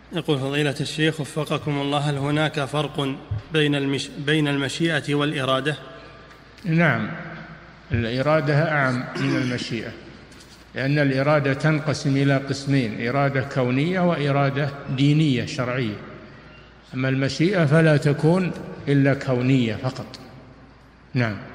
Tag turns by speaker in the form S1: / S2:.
S1: يقول فضيلة الشيخ وفقكم الله، هل هناك فرق بين المشيئة والإرادة؟
S2: نعم، الإرادة أعم من المشيئة، لأن الإرادة تنقسم إلى قسمين: إرادة كونية وإرادة دينية شرعية. أما المشيئة فلا تكون إلا كونية فقط. نعم.